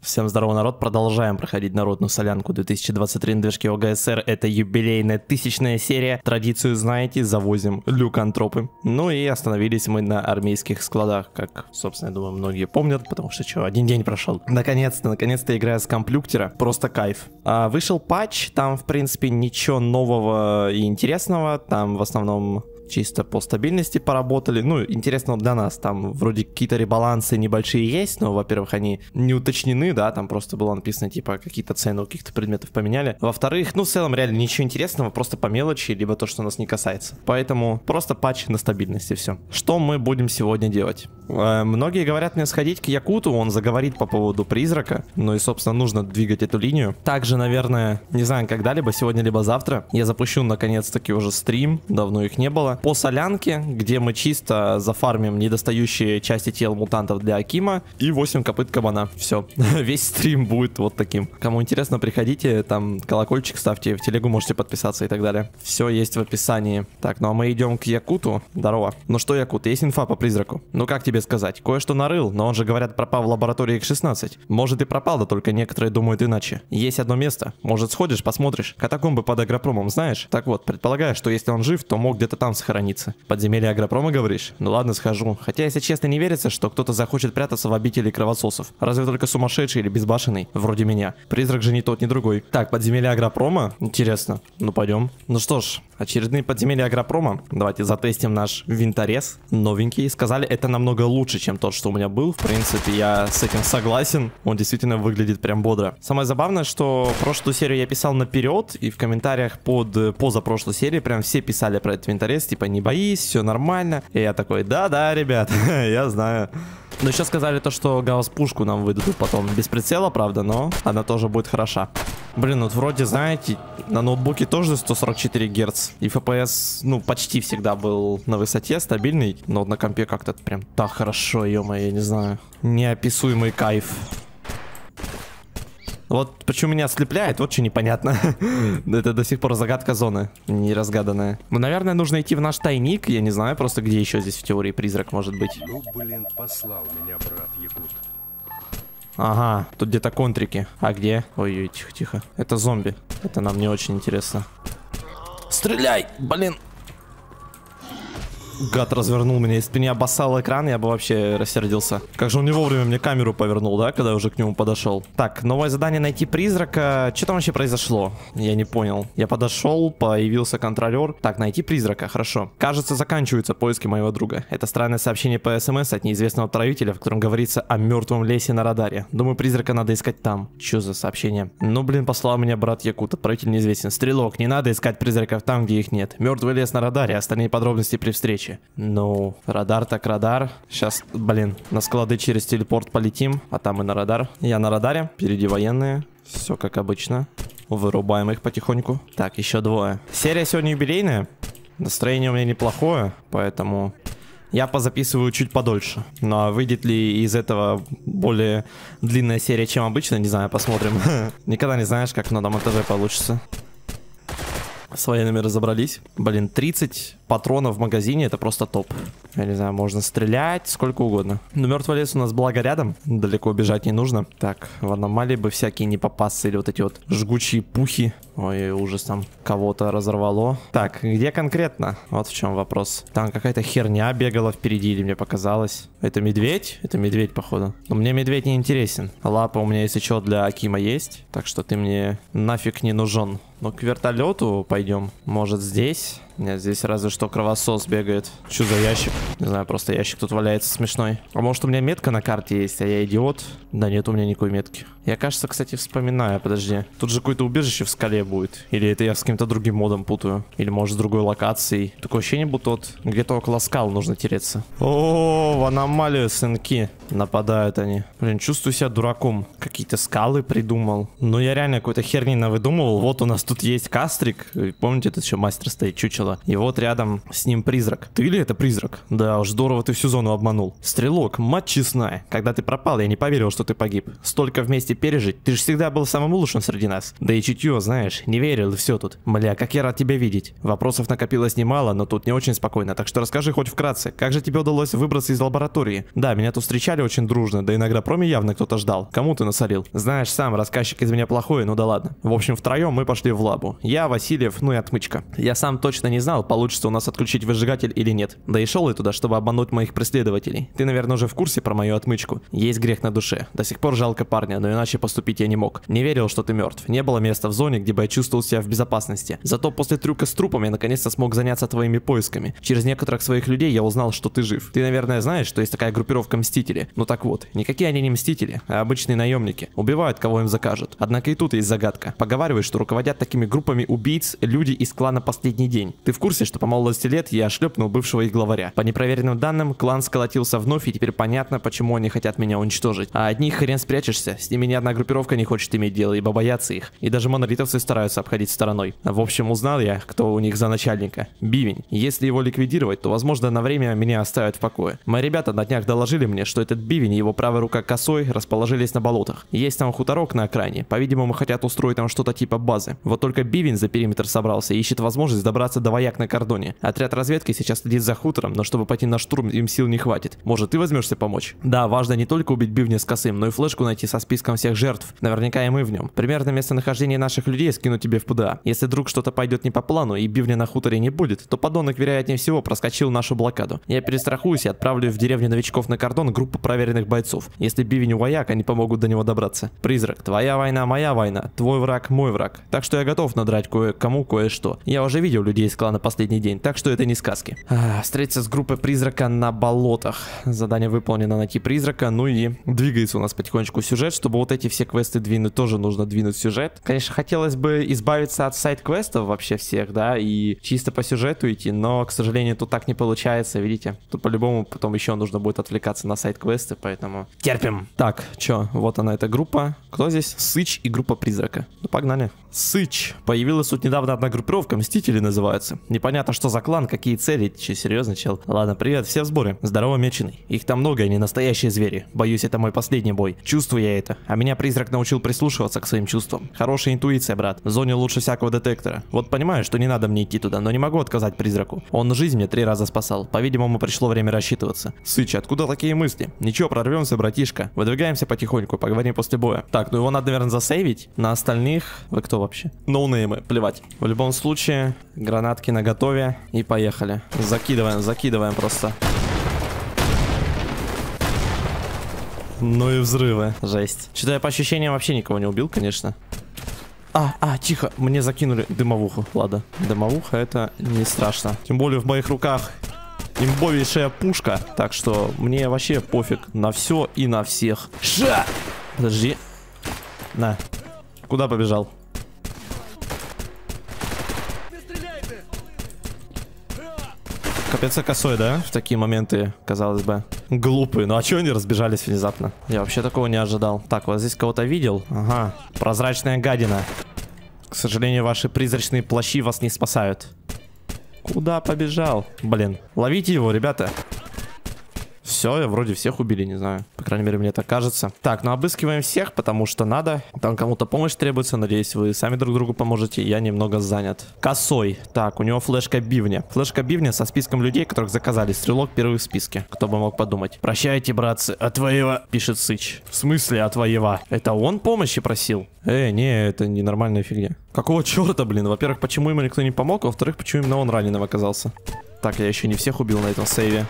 Всем здорово, народ. Продолжаем проходить народную солянку 2023 на движке ОГСР. Это юбилейная 1000-я серия. Традицию знаете, завозим люкантропы. Ну и остановились мы на армейских складах, как, собственно, я думаю, многие помнят, потому что что, один день прошел. Наконец-то играю с комплюктера. Просто кайф. Вышел патч, там, в принципе, ничего нового и интересного. Там, в основном, чисто по стабильности поработали. Ну, интересно для нас, там вроде какие-то ребалансы небольшие есть, но, во-первых, они не уточнены, да, там просто было написано, типа, какие-то цены у каких-то предметов поменяли. Во-вторых, ну, в целом, реально ничего интересного, просто по мелочи, либо то, что нас не касается. Поэтому просто патч на стабильности, все. Что мы будем сегодня делать? Многие говорят мне сходить к Якуту, он заговорит по поводу призрака, ну и, собственно, нужно двигать эту линию. Также, наверное, не знаю, когда-либо, сегодня либо завтра, я запущу, наконец-таки, уже стрим, давно их не было, по солянке, где мы чисто зафармим недостающие части тел мутантов для Акима и 8 копыт кабана. Все. Весь стрим будет вот таким. Кому интересно, приходите, там колокольчик ставьте, в телегу можете подписаться и так далее. Все есть в описании. Так, ну а мы идем к Якуту. Здорово. Ну что, Якут, есть инфа по призраку? Ну как тебе сказать? Кое-что нарыл, но он же, говорят, пропал в лаборатории X16. Может и пропал, да только некоторые думают иначе. Есть одно место. Может сходишь, посмотришь. Катакомбы под агропромом, знаешь? Так вот, предполагаю, что если он жив, то мог где-то там сохраниться. Подземелье агропрома, говоришь? Ну ладно, схожу. Хотя, если честно, не верится, что кто-то захочет прятаться в обители кровососов. Разве только сумасшедший или безбашенный, вроде меня. Призрак же ни тот, ни другой. Так, подземелье агропрома? Интересно. Ну пойдем. Ну что ж, очередные подземелья агропрома. Давайте затестим наш винторез. Новенький. Сказали, это намного лучше, чем тот, что у меня был. В принципе, я с этим согласен. Он действительно выглядит прям бодро. Самое забавное, что прошлую серию я писал наперед, и в комментариях под позапрошлой серии прям все писали про этот винторез, типа, не боись, все нормально. И я такой, да-да, ребят, я знаю. Но еще сказали то, что гаусс-пушку нам выдадут потом. Без прицела, правда, но она тоже будет хороша. Блин, вот вроде, знаете, на ноутбуке тоже 144 Гц. И FPS, ну, почти всегда был на высоте, стабильный. Но вот на компе как-то прям так хорошо, ё-моё, я не знаю. Неописуемый кайф. Вот почему меня ослепляет, вот что непонятно. Это до сих пор загадка зоны, неразгаданная. Ну, наверное, нужно идти в наш тайник, я не знаю просто, где еще здесь в теории призрак может быть. Ну, блин, послал меня брат Якут. Ага, тут где-то контрики. А где? Ой-ой, тихо-тихо. Это зомби. Это нам не очень интересно. Стреляй, блин. Гад развернул меня, если бы не обоссал экран, я бы вообще рассердился. Как же он не вовремя мне камеру повернул, да, когда я уже к нему подошел. Так, новое задание найти призрака. Что там вообще произошло? Я не понял. Я подошел, появился контролер. Так, найти призрака, хорошо. Кажется, заканчиваются поиски моего друга. Это странное сообщение по СМС от неизвестного отправителя, в котором говорится о мертвом лесе на радаре. Думаю, призрака надо искать там. Что за сообщение? Ну, блин, послал меня брат Якут, отправитель неизвестен. Стрелок, не надо искать призраков там, где их нет. Мертвый лес на радаре, остальные подробности при встрече. Ну, радар так радар. Сейчас, блин, на склады через телепорт полетим, а там и на радар. Я на радаре, впереди военные. Все как обычно. Вырубаем их потихоньку. Так, еще двое. Серия сегодня юбилейная. Настроение у меня неплохое, поэтому я позаписываю чуть подольше. Ну а выйдет ли из этого более длинная серия, чем обычно, не знаю, посмотрим. Никогда не знаешь, как на монтаже получится. С военными разобрались. Блин, 30 патронов в магазине, это просто топ. Я не знаю, можно стрелять сколько угодно. Но мертвый лес у нас благо рядом, далеко бежать не нужно. Так, в аномалии бы всякие не попасться, или вот эти вот жгучие пухи. Ой, ужас, там кого-то разорвало. Так, где конкретно? Вот в чем вопрос. Там какая-то херня бегала впереди, или мне показалось. Это медведь? Это медведь, походу. Но мне медведь не интересен. Лапа у меня, если что, для Акима есть. Так что ты мне нафиг не нужен. Ну, к вертолету пойдем. Может, здесь? Нет, здесь разве что кровосос бегает. Что за ящик? Не знаю, просто ящик тут валяется смешной. А может, у меня метка на карте есть, а я идиот? Да нет, у меня никакой метки. Я, кажется, кстати, вспоминаю, подожди. Тут же какое-то убежище в скале будет. Или это я с каким-то другим модом путаю. Или, может, с другой локацией. Такое ощущение, будто вот где-то около скал нужно тереться. О, в аномалию, сынки. Нападают они. Блин, чувствую себя дураком. Какие-то скалы придумал. Ну, я реально какой-то херни навыдумывал. Вот у нас тут есть кастрик. Помните, тут еще мастер стоит, чучело. весело. И вот рядом с ним призрак. Ты ли это призрак? Да уж, здорово ты всю зону обманул. Стрелок, мать честная. Когда ты пропал, я не поверил, что ты погиб. Столько вместе пережить, ты же всегда был самым лучшим среди нас. Да и чутье, знаешь, не верил и все тут. Бля, как я рад тебя видеть. Вопросов накопилось немало, но тут не очень спокойно, так что расскажи хоть вкратце, как же тебе удалось выбраться из лаборатории? Да, меня тут встречали очень дружно, да и на Агропроме явно кто-то ждал. Кому ты насолил? Знаешь сам, рассказчик из меня плохой, ну да ладно. В общем, втроем мы пошли в лабу. Я, Васильев, ну и отмычка. Я сам точно не знал, получится у нас отключить выжигатель или нет. Да и шел я туда, чтобы обмануть моих преследователей. Ты, наверное, уже в курсе про мою отмычку. Есть грех на душе. До сих пор жалко парня, но иначе поступить я не мог. Не верил, что ты мертв. Не было места в зоне, где бы я чувствовал себя в безопасности. Зато после трюка с трупом я наконец-то смог заняться твоими поисками. Через некоторых своих людей я узнал, что ты жив. Ты, наверное, знаешь, что есть такая группировка Мстители. Ну так вот, никакие они не Мстители, а обычные наемники. Убивают, кого им закажут. Однако и тут есть загадка. Поговаривают, что руководят такими группами убийц люди из клана Последний День. Ты в курсе, что по молодости лет я шлепнул бывшего их главаря? По непроверенным данным, клан сколотился вновь, и теперь понятно, почему они хотят меня уничтожить. А от них хрен спрячешься. С ними ни одна группировка не хочет иметь дело, ибо боятся их. И даже монолитовцы стараются обходить стороной. В общем, узнал я, кто у них за начальника. Бивень. Если его ликвидировать, то, возможно, на время меня оставят в покое. Мои ребята на днях доложили мне, что этот Бивень и его правая рука Косой расположились на болотах. Есть там хуторок на окраине. По-видимому, хотят устроить там что-то типа базы. Вот только Бивень за периметр собрался и ищет возможность добраться до вояк на кордоне. Отряд разведки сейчас следит за хутором, но чтобы пойти на штурм, им сил не хватит. Может, ты возьмешься помочь? Да, важно не только убить Бивня с Косым, но и флешку найти со списком всех жертв. Наверняка и мы в нем. Примерно местонахождение наших людей скину тебе в ПДА. Если вдруг что-то пойдет не по плану и Бивня на хуторе не будет, то подонок, вероятнее всего, проскочил нашу блокаду. Я перестрахуюсь и отправлю в деревню новичков на кордон группу проверенных бойцов. Если Бивень у вояк, они помогут до него добраться. Призрак, твоя война, моя война. Твой враг, мой враг. Так что я готов надрать кое-кому кое-что. Я уже видел людей из клана Последний День, так что это не сказки. Встретиться с группой призрака на болотах. Задание выполнено, найти призрака. Ну и двигается у нас потихонечку сюжет. Чтобы вот эти все квесты двинуть, тоже нужно двинуть сюжет. Конечно, хотелось бы избавиться от сайд-квестов вообще всех, да, и чисто по сюжету идти, но, к сожалению, тут так не получается, видите. Тут по-любому потом еще нужно будет отвлекаться на сайд-квесты, поэтому терпим. Так, чё, вот она, эта группа. Кто здесь? Сыч и группа призрака. Ну, погнали. Сыч. Появилась тут недавно одна группировка, Мстители называются. Непонятно, что за клан, какие цели. Че, серьезно, чел? Ладно, привет, все в сборе. Здорово, меченый. Их там много, они настоящие звери. Боюсь, это мой последний бой. Чувствую я это. А меня призрак научил прислушиваться к своим чувствам. Хорошая интуиция, брат. В зоне лучше всякого детектора. Вот понимаю, что не надо мне идти туда, но не могу отказать призраку. Он жизнь мне 3 раза спасал. По-видимому, пришло время рассчитываться. Сыч, откуда такие мысли? Ничего, прорвемся, братишка. Выдвигаемся потихоньку, поговорим после боя. Так, ну его надо, наверное, засейвить. На остальных... Вы кто вообще? Ноунеймы, плевать. В любом случае, гранатки наготове. И поехали. Закидываем просто. Ну и взрывы. Жесть. Что-то я по ощущениям вообще никого не убил, конечно. Тихо, мне закинули дымовуху. Ладно, дымовуха это не страшно. Тем более в моих руках имбовейшая пушка. Так что мне вообще пофиг на все и на всех. Ша! Подожди. На. Куда побежал? Капец, Косой, да? В такие моменты, казалось бы, глупые. Ну а чё они разбежались внезапно? Я вообще такого не ожидал. Так, вот здесь кого-то видел. Ага, прозрачная гадина. К сожалению, ваши призрачные плащи вас не спасают. Куда побежал? Блин, ловите его, ребята. Все, вроде всех убили, не знаю. По крайней мере, мне так кажется. Так, ну обыскиваем всех, потому что надо. Там кому-то помощь требуется. Надеюсь, вы сами друг другу поможете. Я немного занят. Косой. Так, у него флешка Бивня. Флешка Бивня со списком людей, которых заказали. Стрелок первый в списке. Кто бы мог подумать. Прощайте, братцы. Отвоева, пишет Сыч. В смысле отвоева? Это он помощи просил? Не, это ненормальная фигня. Какого черта, блин? Во-первых, почему ему никто не помог? Во-вторых, почему именно он раненым оказался? Так, я еще не всех убил на этом сейве.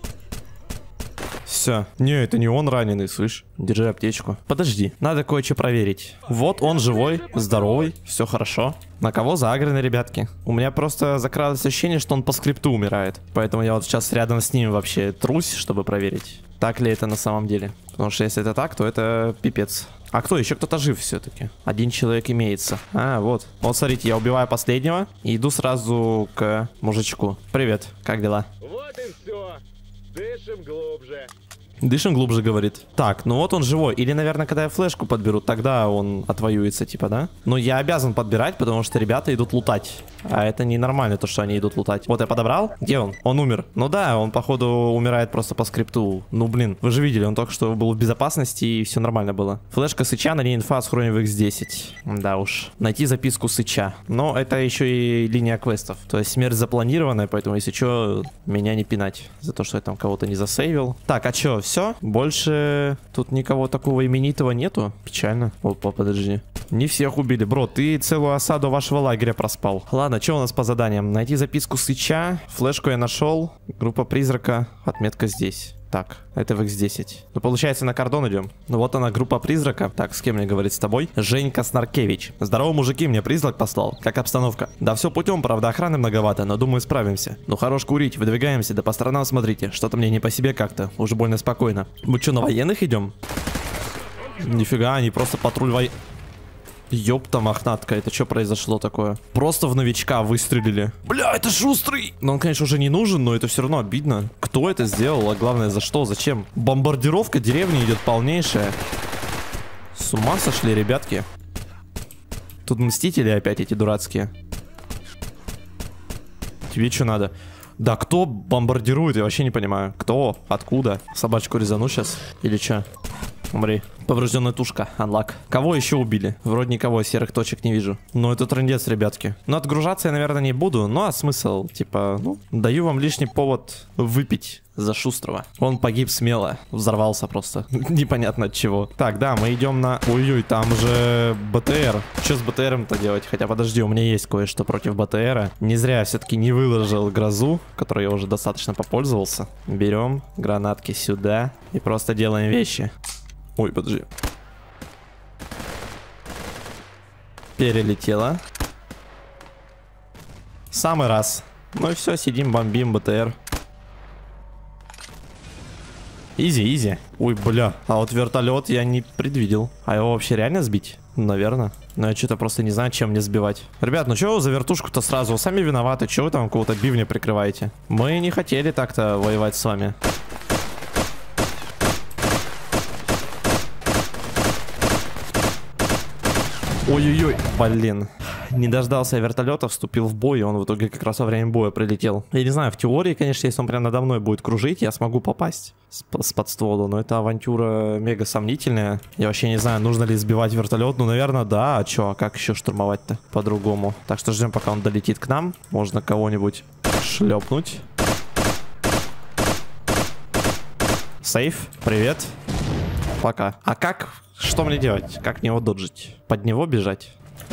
Все. Не, это не он раненый, слышь. Держи аптечку. Подожди, надо кое-что проверить. Вот он живой, здоровый, все хорошо. На кого заагрены, ребятки? У меня просто закралось ощущение, что он по скрипту умирает. Поэтому я вот сейчас рядом с ним вообще трусь, чтобы проверить, так ли это на самом деле. Потому что если это так, то это пипец. А кто? Еще кто-то жив все-таки. Один человек имеется. Вот. Вот, смотрите, я убиваю последнего и иду сразу к мужичку. Привет, как дела? Вот и все. Дышим глубже. Дышим глубже, говорит. Так, ну вот он живой. Или, наверное, когда я флешку подберу, тогда он отвоюется, типа, да? Но я обязан подбирать, потому что ребята идут лутать. А это ненормально, то, что они идут лутать. Вот я подобрал. Где он? Он умер. Ну да, он, походу, умирает просто по скрипту. Ну, блин, вы же видели, он только что был в безопасности, и все нормально было. Флешка Сыча, на ней инфа с хрони в X10. Да уж. Найти записку Сыча. Но это еще и линия квестов. То есть смерть запланированная, поэтому, если что, меня не пинать за то, что я там кого-то не засейвил. Так, а что, все? Больше тут никого такого именитого нету? Печально. Опа, подожди. Не всех убили. Бро, ты целую осаду вашего лагеря проспал. Ладно, что у нас по заданиям? Найти записку Сыча. Флешку я нашел. Группа призрака. Отметка здесь. Так, это в X10. Ну, получается, на кордон идем. Ну, вот она, группа призрака. Так, с кем мне говорить с тобой? Женька Снаркевич. Здорово, мужики, мне призрак послал. Как обстановка? Да все путем, правда, охраны многовато, но думаю, справимся. Ну, хорош курить, выдвигаемся, да по сторонам смотрите. Что-то мне не по себе как-то. Уже больно спокойно. Мы что, на военных идем? Нифига, они просто патруль Ёпта мохнатка, это что произошло такое? Просто в новичка выстрелили. Бля, это шустрый! Но он, конечно, уже не нужен, но это все равно обидно. Кто это сделал, а главное, за что, зачем? Бомбардировка деревни идет полнейшая. С ума сошли, ребятки. Тут мстители опять эти дурацкие. Тебе что надо? Да кто бомбардирует, я вообще не понимаю. Кто? Откуда? Собачку резану сейчас? Или что? Умри. Поврежденная тушка. Анлак. Кого еще убили? Вроде никого, серых точек не вижу. Но это трындец, ребятки. Но отгружаться я, наверное, не буду. Ну а смысл? Типа, ну, даю вам лишний повод выпить за Шустрого. Он погиб смело. Взорвался просто. Непонятно от чего. Так, да, мы идем на... Ой-ой, там же БТР. Что с БТРом-то делать? Хотя, подожди, у меня есть кое-что против БТРа. Не зря я все-таки не выложил грозу, которой я уже достаточно попользовался. Берем гранатки сюда и просто делаем вещи. Ой, подожди. Перелетела. Самый раз. Ну и все, сидим, бомбим БТР. Изи, изи. Ой, бля. А вот вертолет я не предвидел. А его вообще реально сбить? Наверное. Но я что-то просто не знаю, чем мне сбивать. Ребят, ну что вы за вертушку-то сразу? Вы сами виноваты. Чего вы там кого-то бивня прикрываете? Мы не хотели так-то воевать с вами. Ой-ой-ой, блин. Не дождался вертолета, вступил в бой, и он в итоге как раз во время боя прилетел. Я не знаю, в теории, конечно, если он прям надо мной будет кружить, я смогу попасть с подствола, но эта авантюра мега сомнительная. Я вообще не знаю, нужно ли сбивать вертолет. Ну, наверное, да. А чё, а как еще штурмовать-то по-другому? Так что ждем, пока он долетит к нам. Можно кого-нибудь шлепнуть. Сейф, привет. Пока. А как... Что мне делать? Как него доджить? Под него бежать?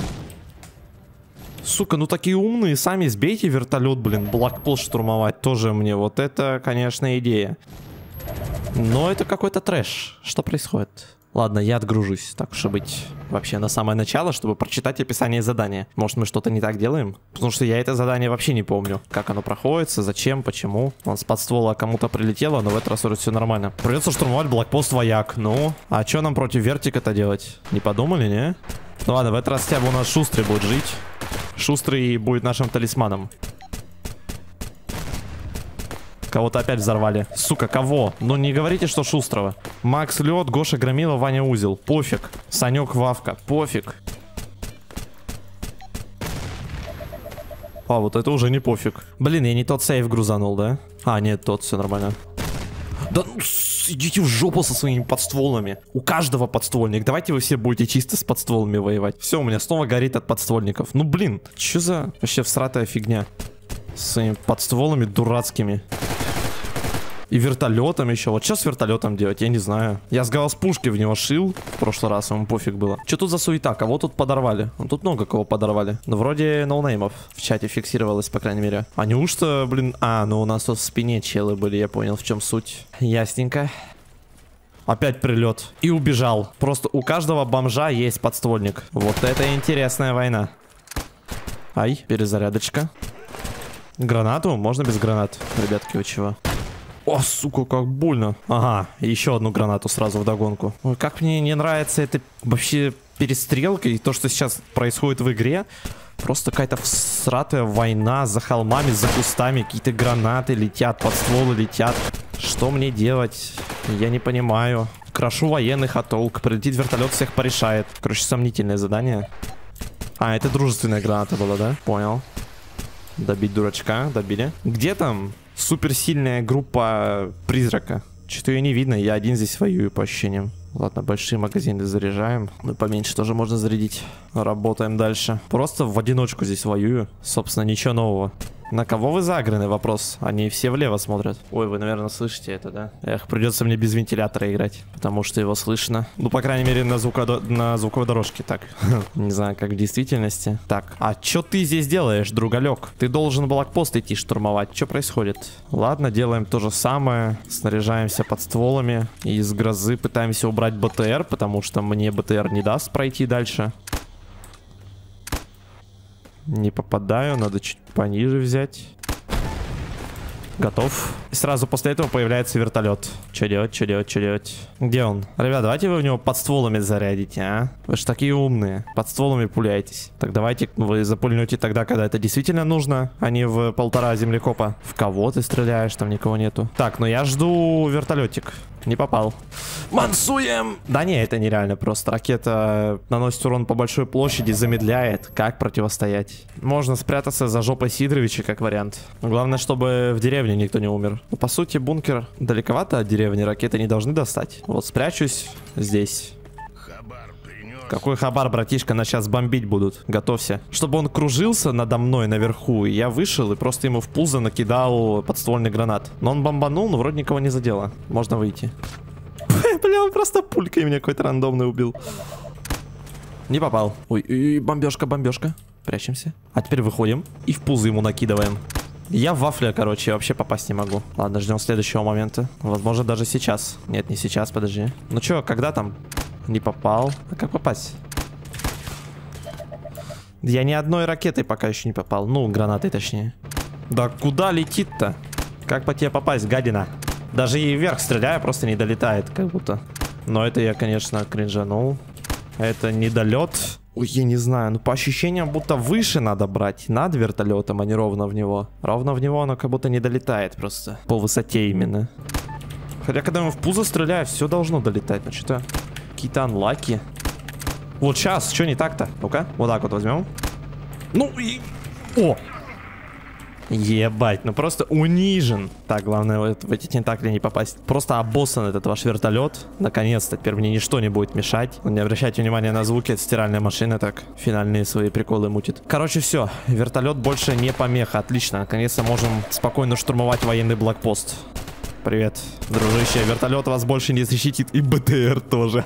Сука, ну такие умные, сами сбейте вертолет, блин. Блокпост штурмовать тоже мне. Вот это, конечно, идея. Но это какой-то трэш. Что происходит? Ладно, я отгружусь, так уж и быть. Вообще на самое начало, чтобы прочитать описание задания. Может, мы что-то не так делаем? Потому что я это задание вообще не помню. Как оно проходится, зачем, почему. Он с подствола кому-то прилетело, но в этот раз вроде все нормально. Придется штурмовать блокпост вояк. Ну, а что нам против вертика-то делать? Не подумали, не? Ну ладно, в этот раз хотя бы у нас Шустрый будет жить. Шустрый будет нашим талисманом. Кого-то опять взорвали. Сука, кого? Ну не говорите, что Шустрого. Макс Лед, Гоша Громила, Ваня Узел. Пофиг. Санек Вавка. Пофиг. А, вот это уже не пофиг. Блин, я не тот сейф грузанул, да? А, нет, тот, все нормально. Да ну, идите в жопу со своими подстволами. У каждого подствольник. Давайте вы все будете чисто с подстволами воевать. Все, у меня снова горит от подствольников. Ну блин, что за вообще всратая фигня? С своими подстволами дурацкими. И вертолетом еще. Вот что с вертолетом делать, я не знаю. Я с гаусс-пушки в него шил в прошлый раз, ему пофиг было. Что тут за суета? Кого тут подорвали? Ну, тут много кого подорвали. Но вроде ноунеймов в чате фиксировалось, по крайней мере. А неужто, блин... А, ну у нас тут в спине челы были, я понял, в чем суть. Ясненько. Опять прилет. И убежал. Просто у каждого бомжа есть подствольник. Вот это интересная война. Ай, перезарядочка. Гранату? Можно без гранат? Ребятки, вы чего? О, сука, как больно. Ага, еще одну гранату сразу вдогонку. Ой, как мне не нравится эта вообще перестрелка и то, что сейчас происходит в игре. Просто какая-то всратая война за холмами, за кустами. Какие-то гранаты летят, подстволы летят. Что мне делать? Я не понимаю. Крашу военных, а толк? Прилетит вертолет, всех порешает. Короче, сомнительное задание. А, это дружественная граната была, да? Понял. Добить дурачка, добили. Где там суперсильная группа призрака? Что-то ее не видно, я один здесь воюю по ощущениям. Ладно, большие магазины заряжаем. Ну, поменьше тоже можно зарядить. Работаем дальше. Просто в одиночку здесь воюю. Собственно, ничего нового. На кого вы загрены? Вопрос. Они все влево смотрят. Ой, вы, наверное, слышите это, да? Эх, придется мне без вентилятора играть, потому что его слышно. Ну, по крайней мере, на звуковой дорожке так. Не знаю, как в действительности. Так, а что ты здесь делаешь, другалек? Ты должен блокпост идти штурмовать. Что происходит? Ладно, делаем то же самое. Снаряжаемся под стволами. И из грозы пытаемся убрать БТР, потому что мне БТР не даст пройти дальше. Не попадаю, надо чуть пониже взять. Готов. И сразу после этого появляется вертолет. Что делать, что делать, что делать? Где он? Ребят, давайте вы в него под стволами зарядите, а? Вы же такие умные. Под стволами пуляетесь. Так давайте вы запульнете тогда, когда это действительно нужно, а не в 1,5 землекопа. В кого ты стреляешь? Там никого нету. Так, ну я жду вертолетик. Не попал. Мансуем! Да не, это нереально просто. Ракета наносит урон по большой площади, замедляет. Как противостоять? Можно спрятаться за жопой Сидоровича, как вариант. Главное, чтобы в деревне никто не умер. Ну, по сути, бункер далековато от деревни. Ракеты не должны достать. Вот спрячусь здесь. Какой хабар, братишка, нас сейчас бомбить будут. Готовься. Чтобы он кружился надо мной наверху, и я вышел и просто ему в пузо накидал подствольный гранат. Но он бомбанул, но вроде никого не задело. Можно выйти. Бля, он просто пулькой меня какой-то рандомный убил. Не попал. Ой, бомбежка, бомбежка. Прячемся. А теперь выходим и в пузо ему накидываем. Я в вафле, короче, вообще попасть не могу. Ладно, ждем следующего момента. Возможно, даже сейчас. Нет, не сейчас, подожди. Ну чё, когда там? Не попал. А как попасть? Я ни одной ракетой пока еще не попал. Ну, гранатой точнее. Да куда летит-то? Как по тебе попасть, гадина? Даже ей вверх стреляю, просто не долетает, как будто. Но это я, конечно, кринжанул. Это недолет. Ой, я не знаю. Ну, по ощущениям, будто выше надо брать. Над вертолетом, а не ровно в него. Ровно в него оно как будто не долетает просто. По высоте именно. Хотя, когда мы в пузо стреляем, все должно долетать. Ну, что-то... Какие-то анлаки. Вот сейчас, что не так-то? Ну-ка, вот так вот возьмем. Ну и... О! Ебать, ну просто унижен. Так, главное в эти тентакли не попасть. Просто обоссан этот ваш вертолет. Наконец-то, теперь мне ничто не будет мешать. Не обращайте внимания на звуки, это стиральная машина так финальные свои приколы мутит. Короче, все, вертолет больше не помеха. Отлично, наконец-то можем спокойно штурмовать военный блокпост. Привет, дружище, вертолет вас больше не защитит, и БТР тоже.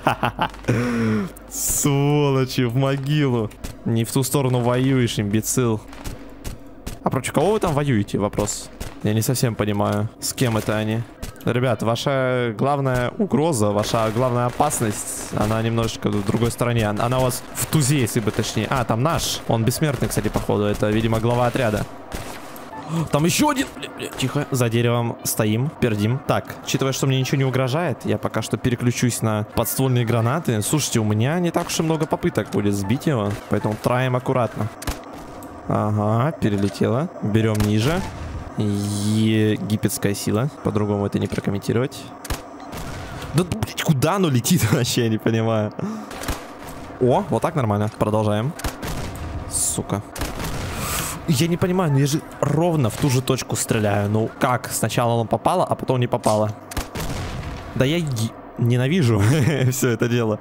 Сволочи, в могилу. Не в ту сторону воюешь, имбецил. А против кого вы там воюете? Вопрос. Я не совсем понимаю, с кем это они. Ребят, ваша главная угроза, ваша главная опасность, она немножечко в другой стороне. Она у вас в тузе, если бы точнее. А, там наш. Он бессмертный, кстати, походу. Это, видимо, глава отряда. Там еще один. Тихо, за деревом стоим, пердим. Так, учитывая, что мне ничего не угрожает, я пока что переключусь на подствольные гранаты. Слушайте, у меня не так уж и много попыток будет сбить его, поэтому траем аккуратно. Ага, перелетела. Берем ниже. Египетская сила. По-другому это не прокомментировать. Да, блядь, куда оно летит вообще, я не понимаю. О, вот так нормально. Продолжаем. Сука. Я не понимаю, но я же ровно в ту же точку стреляю. Ну как? Сначала оно попало, а потом не попало. Да я ненавижу все это дело.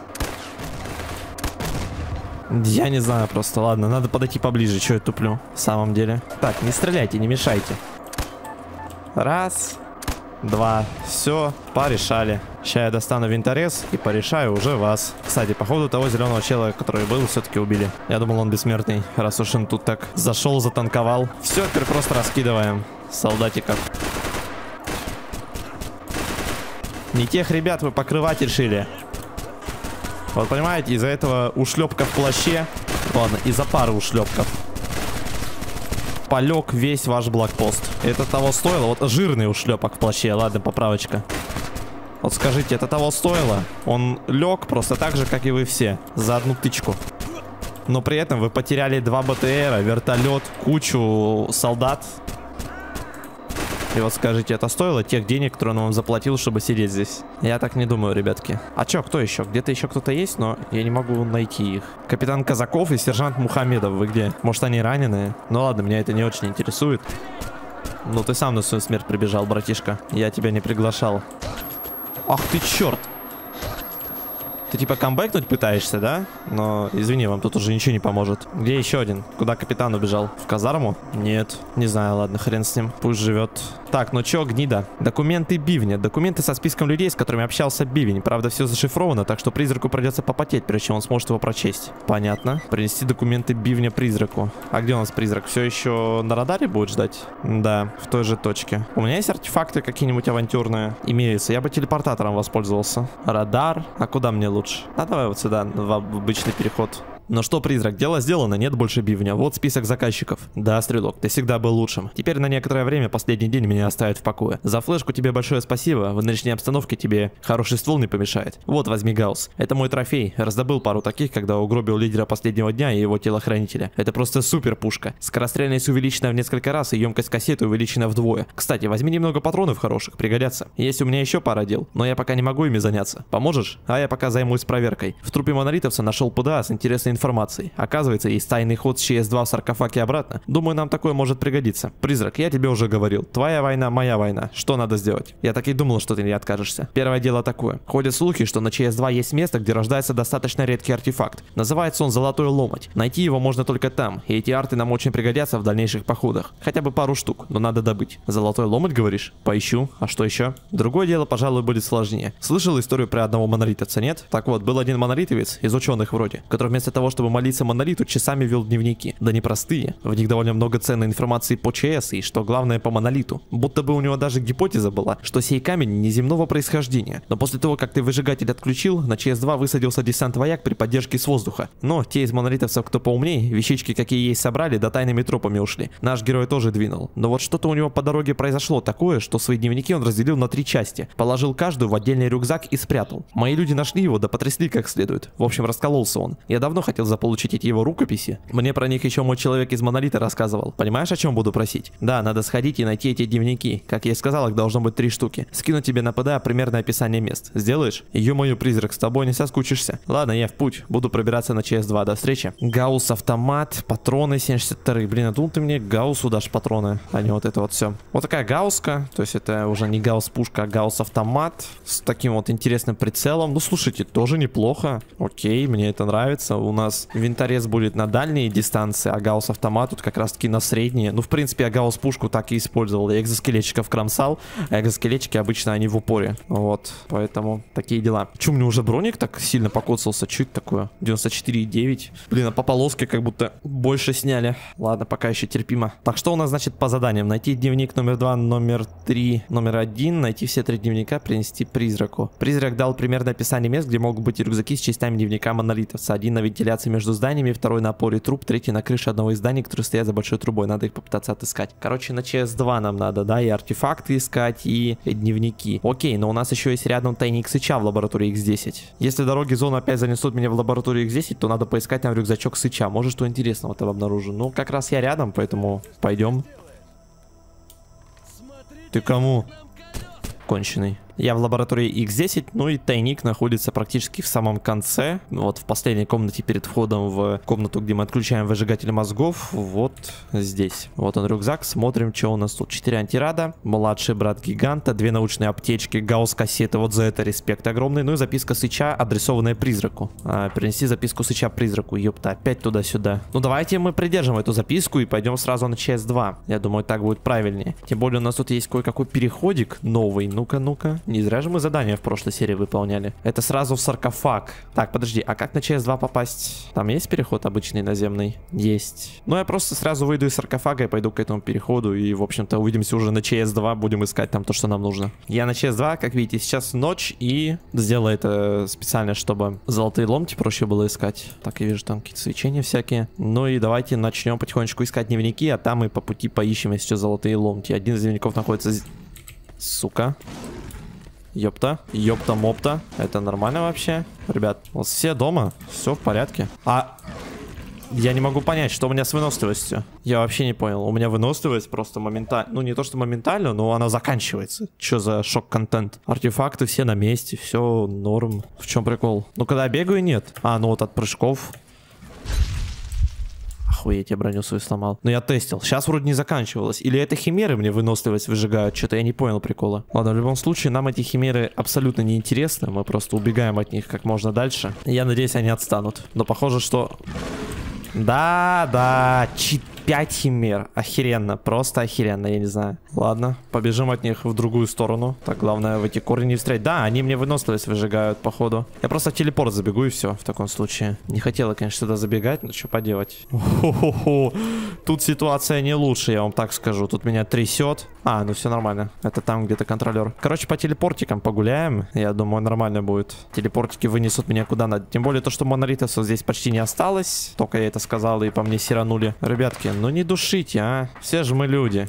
Я не знаю просто. Ладно, надо подойти поближе. Че я туплю? В самом деле. Так, не стреляйте, не мешайте. Раз. Два. Все, порешали. Сейчас я достану винторез и порешаю уже вас. Кстати, походу того зеленого чела, который был, все-таки убили. Я думал, он бессмертный. Раз уж он тут так зашел, затанковал. Все, теперь просто раскидываем солдатиков. Не тех ребят вы покрывать решили. Вот понимаете, из-за этого ушлепка в плаще. Ладно, из-за пары ушлепков полег весь ваш блокпост. Это того стоило? Вот жирный ушлепок в плаще. Ладно, поправочка. Вот скажите, это того стоило? Он лег просто так же, как и вы все. За одну тычку. Но при этом вы потеряли 2 БТРа, вертолет, кучу солдат. И вот скажите, это стоило тех денег, которые он вам заплатил, чтобы сидеть здесь? Я так не думаю, ребятки. А чё, кто еще? Где-то еще кто-то есть, но я не могу найти их. Капитан Казаков и сержант Мухамедов, вы где? Может, они раненые? Ну ладно, меня это не очень интересует. Ну ты сам на свою смерть прибежал, братишка. Я тебя не приглашал. Ах ты черт! Ты типа камбэкнуть пытаешься, да? Но извини, вам тут уже ничего не поможет. Где еще один? Куда капитан убежал? В казарму? Нет. Не знаю, ладно, хрен с ним. Пусть живет. Так, ну чё, гнида? Документы Бивня. Документы со списком людей, с которыми общался Бивень. Правда, все зашифровано, так что призраку придется попотеть, прежде чем он сможет его прочесть. Понятно. Принести документы Бивня призраку. А где у нас призрак? Все еще на радаре будет ждать? Да, в той же точке. У меня есть артефакты какие-нибудь авантюрные? Имеются. Я бы телепортатором воспользовался. Радар. А куда мне лучше? А давай вот сюда, в обычный переход. Ну что, призрак, дело сделано, нет больше Бивня. Вот список заказчиков. Да, Стрелок, ты всегда был лучшим. Теперь на некоторое время последний день меня оставят в покое. За флешку тебе большое спасибо. В нынешней обстановке тебе хороший ствол не помешает. Вот, возьми Гаусс. Это мой трофей. Раздобыл пару таких, когда угробил лидера последнего дня и его телохранителя. Это просто супер пушка. Скорострельность увеличена в несколько раз и емкость кассеты увеличена вдвое. Кстати, возьми немного патронов хороших, пригодятся. Есть у меня еще пара дел, но я пока не могу ими заняться. Поможешь? А я пока займусь проверкой. В трупе монолитовца нашел ПДА с интересной информацией. Оказывается, есть тайный ход с ЧС-2 в саркофаге обратно. Думаю, нам такое может пригодиться. Призрак, я тебе уже говорил. Твоя война, моя война. Что надо сделать? Я так и думал, что ты не откажешься. Первое дело такое. Ходят слухи, что на ЧС-2 есть место, где рождается достаточно редкий артефакт. Называется он Золотой Ломоть. Найти его можно только там, и эти арты нам очень пригодятся в дальнейших походах. Хотя бы пару штук, но надо добыть. Золотой Ломоть, говоришь? Поищу. А что еще? Другое дело, пожалуй, будет сложнее. Слышал историю про одного монолитовца, нет? Так вот, был один монолитовец, из ученых вроде, который вместо того, чтобы молиться монолиту, часами вел дневники. Да не простые. В них довольно много ценной информации по ЧС и, что главное, по монолиту. Будто бы у него даже гипотеза была, что сей камень неземного происхождения. Но после того, как ты выжигатель отключил, на ЧС-2 высадился десант-вояк при поддержке с воздуха. Но те из монолитовцев, кто поумнее, вещички какие есть собрали, да тайными тропами ушли. Наш герой тоже двинул. Но вот что-то у него по дороге произошло такое, что свои дневники он разделил на 3 части. Положил каждую в отдельный рюкзак и спрятал. Мои люди нашли его, да потрясли как следует. В общем, раскололся он. Я давно хотел заполучить эти его рукописи. Мне про них еще мой человек из Монолита рассказывал. Понимаешь, о чем буду просить? Да, надо сходить и найти эти дневники. Как я и сказал, их должно быть 3 штуки. Скину тебе на ПДА примерное описание мест. Сделаешь? Ё-моё, призрак, с тобой не соскучишься. Ладно, я в путь. Буду пробираться на ЧС-2. До встречи. Гаусс автомат, патроны 72. Блин, а думал ты мне Гауссу дашь патроны, а не вот это вот все. Вот такая Гаусска. То есть это уже не Гаусс-пушка, а Гаусс-автомат. С таким вот интересным прицелом. Ну, слушайте, тоже неплохо. Окей, мне это нравится. У нас винторез будет на дальние дистанции, а Гаусс-автомат тут как раз-таки на средние. Ну, в принципе, я Гаусс-пушку так и использовал. Я экзоскелетчиков кромсал, а экзоскелетчики обычно они в упоре. Вот, поэтому такие дела. Че, мне уже броник так сильно покоцался? Че это такое? 94,9. Блин, а по полоске как будто больше сняли. Ладно, пока еще терпимо. Так, что у нас, значит, по заданиям? Найти дневник номер 2, номер 3, номер 1. Найти все 3 дневника, принести призраку. Призрак дал примерное описание мест, где могут быть рюкзаки с частями дневника монолитовца. Один на вентиляции между зданиями, второй на опоре труб, третий на крыше одного из зданий, которые стоят за большой трубой. Надо их попытаться отыскать. Короче, на ЧС-2 нам надо, да, и артефакты искать, и дневники. Окей, но у нас еще есть рядом тайник Сыча в лаборатории X10. Если дороги зону опять занесут меня в лабораторию X10, то надо поискать там рюкзачок Сыча. Может, что интересного там обнаружу. Ну, как раз я рядом, поэтому пойдем. Ты кому? Конченый. Я в лаборатории X10, ну и тайник находится практически в самом конце. Вот в последней комнате перед входом в комнату, где мы отключаем выжигатель мозгов. Вот здесь. Вот он рюкзак. Смотрим, что у нас тут. 4 антирада, младший брат гиганта, 2 научные аптечки, гаусс-кассеты. Вот за это респект огромный. Ну и записка Сыча, адресованная призраку. Принеси записку Сыча призраку. Ёпта, опять туда-сюда. Ну давайте мы придержим эту записку и пойдем сразу на ЧС-2. Я думаю, так будет правильнее. Тем более у нас тут есть кое-какой переходик новый. Ну-ка, ну-ка. Не зря же мы задание в прошлой серии выполняли. Это сразу в саркофаг. Так, подожди, а как на ЧС-2 попасть? Там есть переход обычный наземный? Есть. Ну, я просто сразу выйду из саркофага и пойду к этому переходу. И, в общем-то, увидимся уже на ЧС-2. Будем искать там то, что нам нужно. Я на ЧС-2, как видите, сейчас ночь. И сделаю это специально, чтобы золотые ломти проще было искать. Так, я вижу там какие-то свечения всякие. Ну и давайте начнем потихонечку искать дневники. А там мы по пути поищем еще золотые ломти. Один из дневников находится... Сука. Ёпта, ёпта-мопта. Это нормально вообще? Ребят, вот все дома, все в порядке. Я не могу понять, что у меня с выносливостью. Я вообще не понял. У меня выносливость просто моментально. Ну, не то, что моментально, но она заканчивается. Что за шок-контент? Артефакты все на месте, все норм. В чем прикол? Ну, когда я бегаю, нет. А, ну вот от прыжков. Охуеть, я броню свою сломал. Но я тестил. Сейчас вроде не заканчивалось. Или это химеры мне выносливость выжигают? Что-то я не понял прикола. Ладно, в любом случае, нам эти химеры абсолютно не интересны. Мы просто убегаем от них как можно дальше. Я надеюсь, они отстанут. Но похоже, что... Да, 5 химер. Охеренно, просто охеренно, я не знаю. Ладно, побежим от них в другую сторону. Так, главное в эти корни не встрять. Да, они мне выносливость выжигают, походу. Я просто в телепорт забегу и все, в таком случае. Не хотела, конечно, сюда забегать, но что поделать. Хо-хо-хо. Тут ситуация не лучше, я вам так скажу. Тут меня трясет. А, ну все нормально. Это там где-то контролер. Короче, по телепортикам погуляем. Я думаю, нормально будет. Телепортики вынесут меня куда надо. Тем более то, что монолитов здесь почти не осталось. Только я это сказал и по мне сиранули. Ребятки, ну не душите, а. Все же мы люди.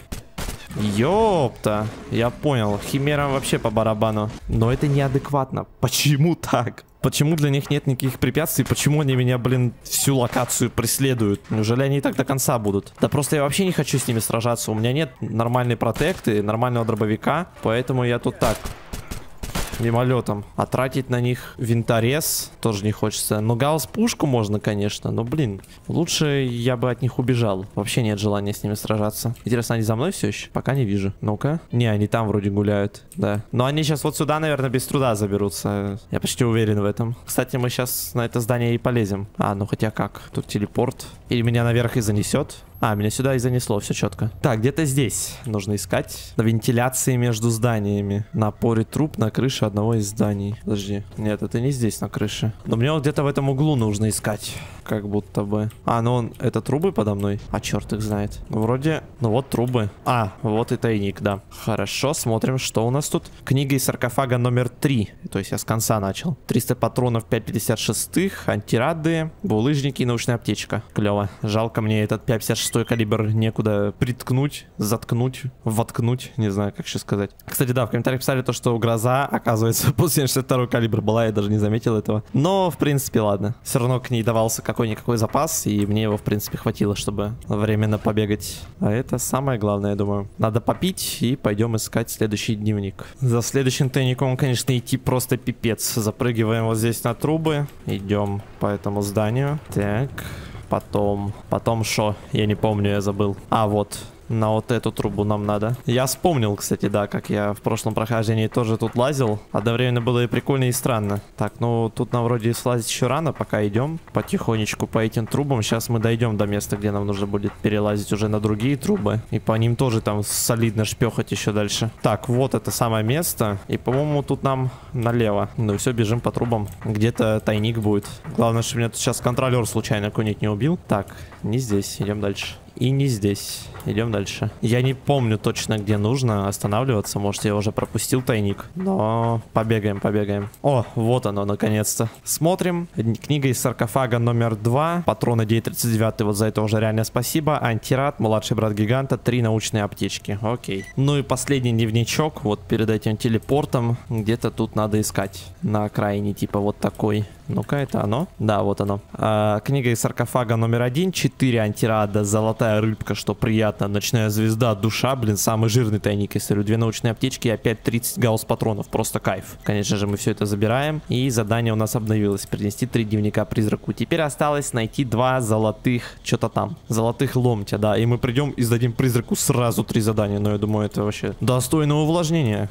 Ёпта. Я понял. Химерам вообще по барабану. Но это неадекватно. Почему так? Почему для них нет никаких препятствий? Почему они меня, блин, всю локацию преследуют? Неужели они и так до конца будут? Да просто я вообще не хочу с ними сражаться. У меня нет нормальной протекты, нормального дробовика. Поэтому я тут так... мимолетом. А тратить на них винторез тоже не хочется. Но гаусс-пушку можно, конечно. Но, блин, лучше я бы от них убежал. Вообще нет желания с ними сражаться. Интересно, они за мной все еще? Пока не вижу. Ну-ка. Не, они там вроде гуляют. Да. Но они сейчас вот сюда, наверное, без труда заберутся. Я почти уверен в этом. Кстати, мы сейчас на это здание и полезем. А, ну хотя как? Тут телепорт. Или меня наверх и занесет? А, меня сюда и занесло, все четко. Так, где-то здесь нужно искать. На вентиляции между зданиями. На опоре труб на крыше одного из зданий. Подожди. Нет, это не здесь на крыше. Но мне вот где-то в этом углу нужно искать. Как будто бы. А, ну он... Это трубы подо мной? А, черт их знает. Вроде... Ну вот трубы. А, вот и тайник, да. Хорошо, смотрим, что у нас тут. Книга из саркофага номер 3. То есть я с конца начал. 300 патронов 5,56. Антирады. Булыжники и научная аптечка. Клево. Жалко мне этот 5,56 калибр некуда приткнуть, заткнуть, воткнуть. Не знаю, как еще сказать. Кстати, да, в комментариях писали то, что гроза, оказывается, после 62 калибр была. Я даже не заметил этого. Но, в принципе, ладно. Все равно к ней давался какой-никакой запас. И мне его, в принципе, хватило, чтобы временно побегать. А это самое главное, я думаю. Надо попить и пойдем искать следующий дневник. За следующим тайником, конечно, идти просто пипец. Запрыгиваем вот здесь на трубы. Идем по этому зданию. Так... Потом шо? Я не помню, я забыл. А, вот. На вот эту трубу нам надо. Я вспомнил, кстати, да, как я в прошлом прохождении тоже тут лазил. Одновременно было и прикольно, и странно. Так, ну тут нам вроде слазить еще рано, пока идем потихонечку по этим трубам. Сейчас мы дойдем до места, где нам нужно будет перелазить уже на другие трубы. И по ним тоже там солидно шпехать еще дальше. Так, вот это самое место. И, по-моему, тут нам налево. Ну все, бежим по трубам. Где-то тайник будет. Главное, что меня тут сейчас контролер случайно какой-нибудь не убил. Так, не здесь, идем дальше. И не здесь. Идем дальше. Я не помню точно, где нужно останавливаться. Может, я уже пропустил тайник. Но побегаем, побегаем. О, вот оно, наконец-то. Смотрим. Книга из саркофага номер 2. Патроны 939. Вот за это уже реально спасибо. Антирад, младший брат гиганта. 3 научные аптечки. Окей. Ну и последний дневничок. Вот перед этим телепортом. Где-то тут надо искать. На окраине, типа вот такой. Ну-ка, это оно? Да, вот оно. Книга из саркофага номер 1. 4 антирада. Золотая рыбка, что приятно. Ночная звезда. Душа, блин, самый жирный тайник. Я смотрю, 2 научные аптечки и опять 30 гаусс патронов. Просто кайф. Конечно же, мы все это забираем. И задание у нас обновилось. Принести 3 дневника призраку. Теперь осталось найти 2 золотых... Что-то там. Золотых ломтя, да. И мы придем и сдадим призраку сразу 3 задания. Но я думаю, это вообще достойное увлажнение.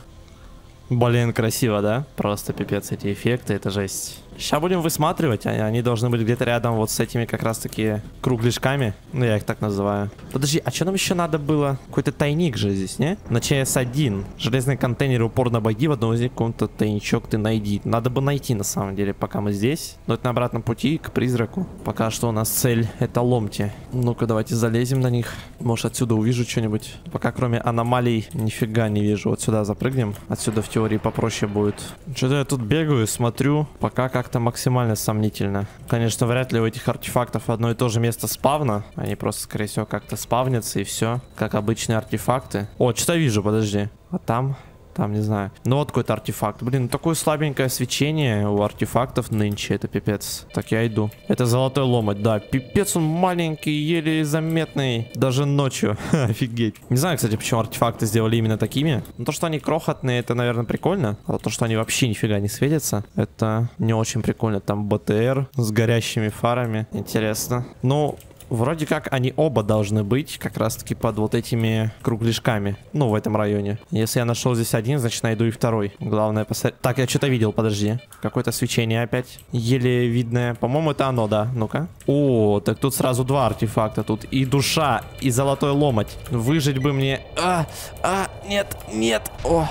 Блин, красиво, да? Просто пипец эти эффекты, это жесть. Сейчас будем высматривать, они должны быть где-то рядом вот с этими как раз таки кругляшками. Ну, я их так называю. Подожди, а что нам еще надо было? Какой-то тайник же здесь, не? На ЧС-1. Железные контейнеры, упор на боги, в одном из них какой-то тайничок ты найди. Надо бы найти, на самом деле, пока мы здесь. Но это на обратном пути к призраку. Пока что у нас цель — это ломти. Ну-ка, давайте залезем на них. Может, отсюда увижу что-нибудь. Пока кроме аномалий нифига не вижу. Вот сюда запрыгнем. Отсюда в теории попроще будет. Что-то я тут бегаю, смотрю. Пока как-то максимально сомнительно. Конечно, вряд ли у этих артефактов одно и то же место спавна. Они просто, скорее всего, как-то спавнятся и все. Как обычные артефакты. О, что-то вижу, подожди. А там там, не знаю. Ну вот какой-то артефакт. Блин, такое слабенькое свечение у артефактов нынче, это пипец. Так, я иду. Это золотой ломоть, да, пипец он маленький, еле заметный, даже ночью. Офигеть. Не знаю, кстати, почему артефакты сделали именно такими. Но то, что они крохотные, это, наверное, прикольно. А то, что они вообще нифига не светятся, это не очень прикольно. Там БТР с горящими фарами. Интересно. Ну, вроде как они оба должны быть как раз-таки под вот этими кругляшками. Ну, в этом районе. Если я нашел здесь один, значит найду и второй. Главное посмотреть. Так, я что-то видел, подожди. Какое-то свечение опять. Еле видное. По-моему, это оно, да. Ну-ка. О, так тут сразу два артефакта. Тут и душа, и золотой ломоть. Выжить бы мне... нет, нет. О,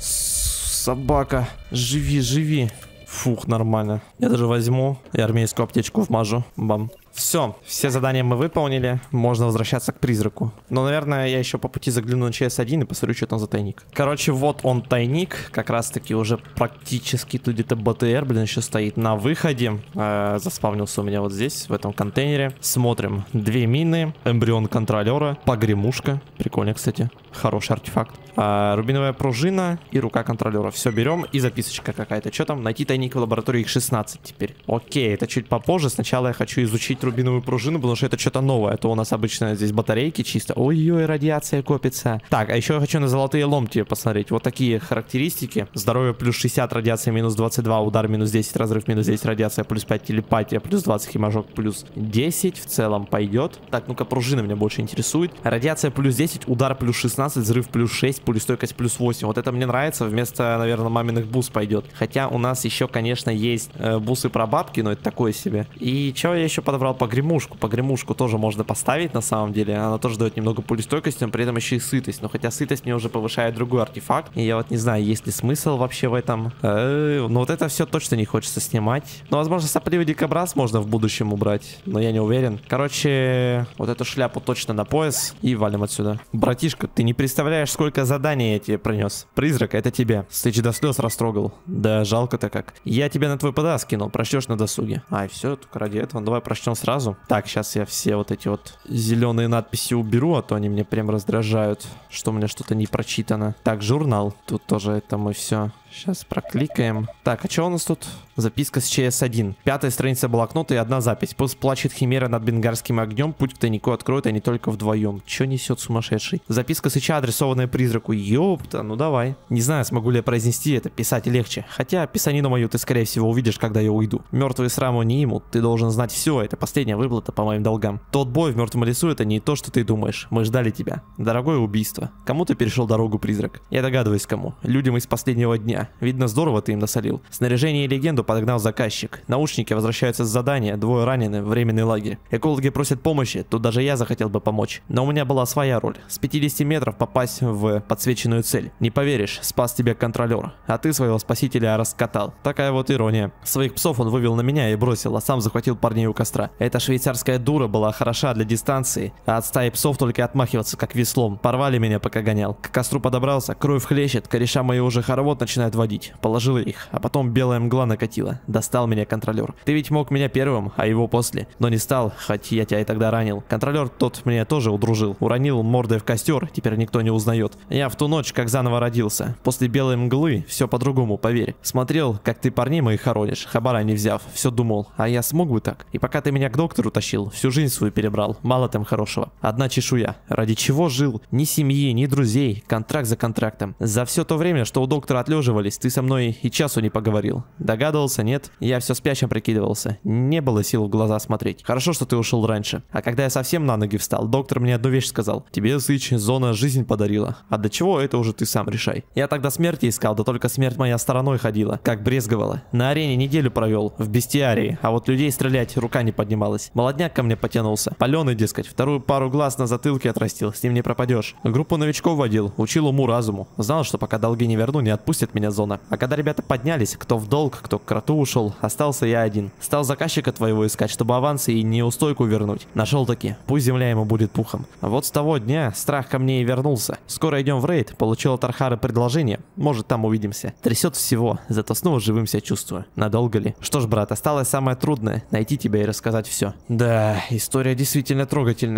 собака. Живи, живи. Фух, нормально. Я даже возьму и армейскую аптечку вмажу. Бам. Все задания мы выполнили. Можно возвращаться к призраку. Но, наверное, я еще по пути загляну на ЧС-1 и посмотрю, что там за тайник. Короче, вот он тайник. Как раз-таки уже практически тут где-то БТР, блин, еще стоит на выходе. Заспавнился у меня вот здесь, в этом контейнере. Смотрим. 2 мины, эмбрион контролера, погремушка. Прикольно, кстати. Хороший артефакт. Рубиновая пружина и рука контролера. Все берем. И записочка какая-то. Что там? Найти тайник в лаборатории X16 теперь. Окей, это чуть попозже. Сначала я хочу изучить рубиновую пружину, потому что это что-то новое. А то у нас обычно здесь батарейки чисто. Ой-ой, радиация копится. Так, а еще я хочу на золотые ломти посмотреть. Вот такие характеристики. Здоровье плюс 60, радиация минус 22, удар минус 10, разрыв минус 10, радиация плюс 5, телепатия плюс 20, химожог плюс 10. В целом пойдет. Так, ну-ка, пружина меня больше интересует. Радиация плюс 10, удар плюс 16, взрыв плюс 6, пулестойкость плюс 8. Вот это мне нравится. Вместо, наверное, маминых бус пойдет. Хотя у нас еще, конечно, есть бусы про бабки, но это такое себе. И что я еще подобрал? Погремушку. Погремушку тоже можно поставить на самом деле. Она тоже дает немного пулестойкости, но при этом еще и сытость. Но хотя сытость мне уже повышает другой артефакт. И я вот не знаю, есть ли смысл вообще в этом. Но вот это все точно не хочется снимать. Но, возможно, сопливый дикобраз можно в будущем убрать. Но я не уверен. Короче, вот эту шляпу точно на пояс. И валим отсюда. Братишка, ты не представляешь, сколько заданий я тебе принес. Призрак, это тебе. Стыч до слез растрогал. Да, жалко-то как. Я тебя на твой ПДА скинул. Прочтешь на досуге. И все, только ради этого. Давай прочтем сразу. Так, сейчас я все вот эти вот зеленые надписи уберу, а то они мне прям раздражают, что у меня что-то не прочитано. Так, журнал. Тут тоже это мы все. Сейчас прокликаем. Так, а что у нас тут? Записка с ЧС-1. 5-я страница блокнота и одна запись. Пусть плачет химера над бенгарским огнем, путь к тайнику откроют, а не только вдвоем. Че несет сумасшедший? Записка Сыча, адресованная призраку. Ёпта, ну давай. Не знаю, смогу ли я произнести это, писать легче. Хотя писанину мою ты, скорее всего, увидишь, когда я уйду. Мертвые сраму не имут, ты должен знать все. Это последняя выплата по моим долгам. Тот бой в мертвом лесу — это не то, что ты думаешь. Мы ждали тебя. Дорогое убийство. Кому ты перешел дорогу, призрак? Я догадываюсь, кому. Людям из последнего дня. Видно, здорово ты им насолил. Снаряжение и легенду подогнал заказчик. Научники возвращаются с задания, 2 ранены, временный лагерь. Экологи просят помощи, тут даже я захотел бы помочь. Но у меня была своя роль. С 50 метров попасть в подсвеченную цель. Не поверишь, спас тебя контролер. А ты своего спасителя раскатал. Такая вот ирония. Своих псов он вывел на меня и бросил, а сам захватил парней у костра. Эта швейцарская дура была хороша для дистанции, а от стаи псов только отмахиваться, как веслом. Порвали меня, пока гонял. К костру подобрался, кровь хлещет, кореша мои уже хоровод начинают водить. Положила их, а потом белая мгла накатила. Достал меня контролер. Ты ведь мог меня первым, а его после. Но не стал, хоть я тебя и тогда ранил. Контролер тот меня тоже удружил. Уронил мордой в костер, теперь никто не узнает. Я в ту ночь как заново родился. После белой мглы все по-другому, поверь. Смотрел, как ты парней моих хоронишь, хабара не взяв. Все думал, а я смог бы так? И пока ты меня к доктору тащил, всю жизнь свою перебрал. Мало там хорошего. Одна чешуя. Ради чего жил? Ни семьи, ни друзей. Контракт за контрактом. За все то время, что у доктора отлеживались, ты со мной и часу не поговорил. Догадывался, нет? Я все спящим прикидывался. Не было сил в глаза смотреть. Хорошо, что ты ушел раньше. А когда я совсем на ноги встал, доктор мне одну вещь сказал. Тебе, Сыч, зона жизнь подарила. А до чего, это уже ты сам решай. Я тогда смерти искал, да только смерть моя стороной ходила. Как брезговала. На арене неделю провел. В бестиарии. А вот людей стрелять рука не поднималась. Молодняк ко мне потянулся. Паленый, дескать. Вторую пару глаз на затылке отрастил. С ним не пропадешь. Группу новичков водил. Учил уму-разуму. Знал, что пока долги не верну, не отпустят меня зона. А когда ребята поднялись, кто в долг, кто к кроту ушел, остался я один. Стал заказчика твоего искать, чтобы авансы и неустойку вернуть. Нашел таки. Пусть земля ему будет пухом. А вот с того дня страх ко мне и вернулся. Скоро идем в рейд. Получил от Архара предложение. Может, там увидимся. Трясет всего, зато снова живым себя чувствую. Надолго ли? Что ж, брат, осталось самое трудное. Найти тебя и рассказать все. Да, история действительно трогательная.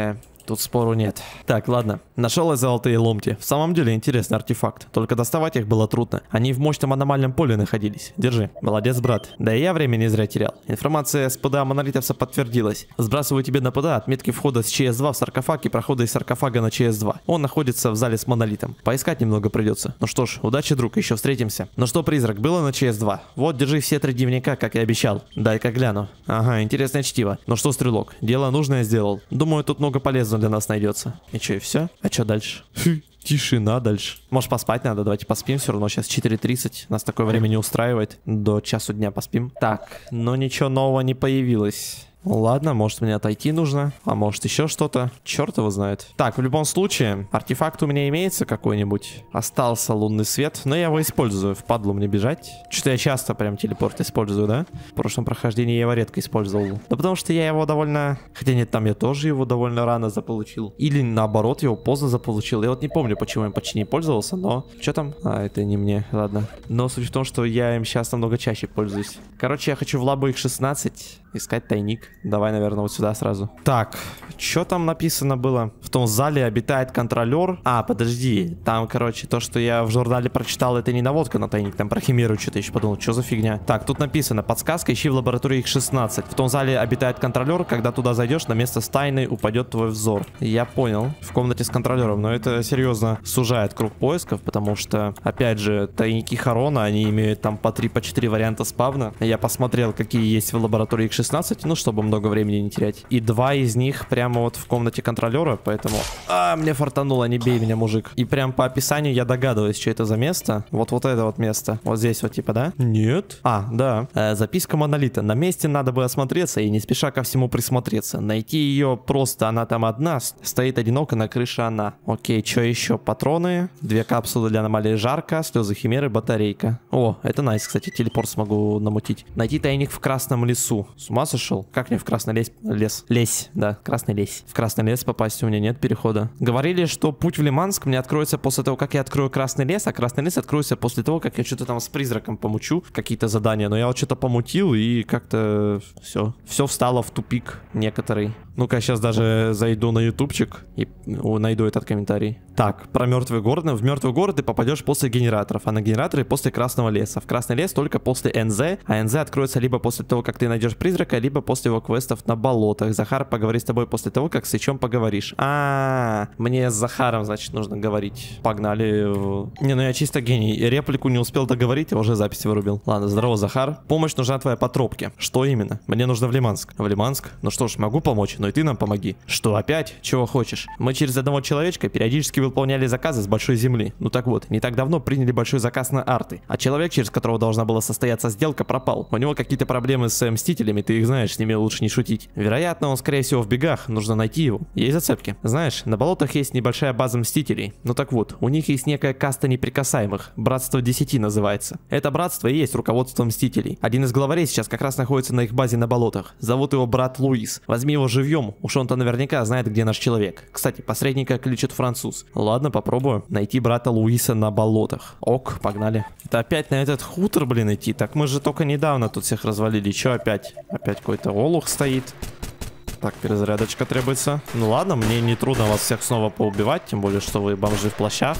тут спору нет. Так, ладно. Нашел я золотые ломти. В самом деле интересный артефакт. Только доставать их было трудно. Они в мощном аномальном поле находились. Держи. Молодец, брат. Да и я время не зря терял. Информация с ПДА монолитовца подтвердилась. Сбрасываю тебе на ПДА отметки входа с ЧС-2 в саркофаг и прохода из саркофага на ЧС-2. Он находится в зале с монолитом. Поискать немного придется. Ну что ж, удачи, друг, еще встретимся. Ну что, призрак, было на ЧС-2? Вот, держи все 3 дневника, как и обещал. Дай-ка гляну. Ага, интересное чтиво. Ну что, стрелок, дело нужное сделал. Думаю, тут много полезного для нас найдется. И что, и все? А что дальше? Тишина дальше. Может, поспать надо? Давайте поспим. Все равно сейчас 4:30. Нас такое время не устраивает. До часу дня поспим. Так, но ничего нового не появилось. Ладно, может мне отойти нужно, а может еще что-то, черт его знает. Так, в любом случае, артефакт у меня имеется какой-нибудь. Остался лунный свет, но я его использую, впадлу мне бежать. Что-то я часто прям телепорт использую, да? В прошлом прохождении я его редко использовал. Да потому что я его довольно... Хотя нет, там я тоже его довольно рано заполучил. Или наоборот, его поздно заполучил. Я вот не помню, почему я почти не пользовался, но... Что там? А, это не мне, ладно. Но суть в том, что я им сейчас намного чаще пользуюсь. Короче, я хочу в лабу их 16 искать тайник. Давай, наверное, вот сюда сразу. Так, что там написано было? В том зале обитает контролер. А, подожди. Там, короче, то, что я в журнале прочитал, это не наводка на тайник. Там про химеру что-то еще подумал. Что за фигня? Так, тут написано. Подсказка, ищи в лаборатории их 16. В том зале обитает контролер. Когда туда зайдешь, на место с тайной упадет твой взор. Я понял. В комнате с контролером. Но это серьезно сужает круг поисков, потому что, опять же, тайники Харона, они имеют там по 3-4 варианта спавна. Я посмотрел, какие есть в лаборатории их 16, ну, чтобы много времени не терять. И 2 из них прямо вот в комнате контролера, поэтому... мне фартануло, не бей меня, мужик. И прям по описанию я догадываюсь, что это за место. Вот это вот место. Вот здесь вот типа, да? Нет. А, да. Записка монолита. На месте надо бы осмотреться и не спеша ко всему присмотреться. Найти ее просто, она там одна. Стоит одиноко на крыше она. Окей, что еще? Патроны. 2 капсулы для аномалии жарко. Слезы химеры, батарейка. О, это найс, кстати. Телепорт смогу намутить. Найти тайник в красном лесу. С ума сошел? Как мне в красный лес? Лесь, да, красный лес. В красный лес попасть у меня нет перехода. Говорили, что путь в Лиманск мне откроется после того, как я открою красный лес, а красный лес откроется после того, как я что-то там с призраком помучу, какие-то задания. Но я вот что-то помутил и как-то все встало в тупик некоторый. Ну-ка, сейчас даже зайду на ютубчик и найду этот комментарий. Так, про мертвый город. В мертвый город ты попадешь после генераторов, а на генераторы после красного леса. В красный лес только после НЗ, а НЗ откроется либо после того, как ты найдешь призрака, либо после его квестов на болотах. Захар поговорит с тобой после того, как с Ичом поговоришь. Мне с Захаром, значит, нужно говорить. Погнали. Не, ну я чисто гений. Реплику не успел договорить, а уже запись вырубил. Ладно, здорово, Захар. Помощь нужна твоя по тропке. Что именно? Мне нужно в Лиманск. В Лиманск? Ну что ж, могу помочь, но и ты нам помоги. Что опять? Чего хочешь? Мы через одного человечка периодически выполняли заказы с большой земли. Ну так вот, не так давно приняли большой заказ на арты. А человек, через которого должна была состояться сделка, пропал. У него какие-то проблемы с мстителями, ты их знаешь, с ними лучше не шутить. Вероятно, он скорее всего в бегах, нужно найти его. Есть зацепки? Знаешь, на болотах есть небольшая база мстителей. Ну так вот, у них есть некая каста неприкасаемых. Братство 10 называется. Это братство и есть руководство мстителей. Один из главарей сейчас как раз находится на их базе на болотах. Зовут его брат Луис. Возьми его живьем, уж он-то наверняка знает, где наш человек. Кстати, посредника кличет француз. Ладно, попробую найти брата Луиса на болотах. Ок, погнали. Это опять на этот хутор, блин, идти. Так мы же только недавно тут всех развалили. Че опять? Опять какой-то олух стоит. Так, перезарядочка требуется. Ну ладно, мне не трудно вас всех снова поубивать, тем более, что вы бомжи в плащах.